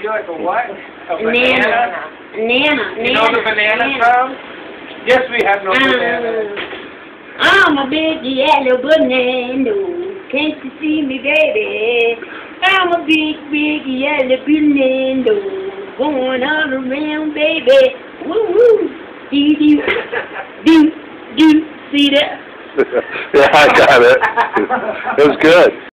feel like a what? A banana. Banana. You know the banana sound? Yes, we have no bananas. I'm a big yellow banana. Can't you see me, baby? I'm a big yellow banana. Going all around, baby. Woo woo. Do. See that? Yeah, I got it. It was good.